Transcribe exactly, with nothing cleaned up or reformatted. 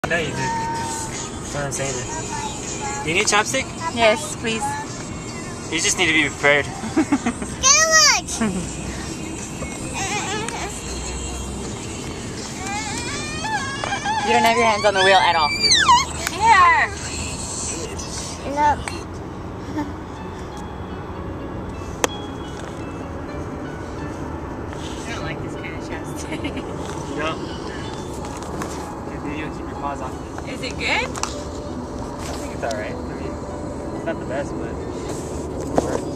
No, you did. That's what I'm saying. Do you need chapstick? Yes, please. You just need to be prepared. You don't have your hands on the wheel at all. Here! Look. I don't like this kind of chapstick. You don't? You keep your paws off it. Is it good? I think it's alright. I mean, it's not the best, but it's worth it.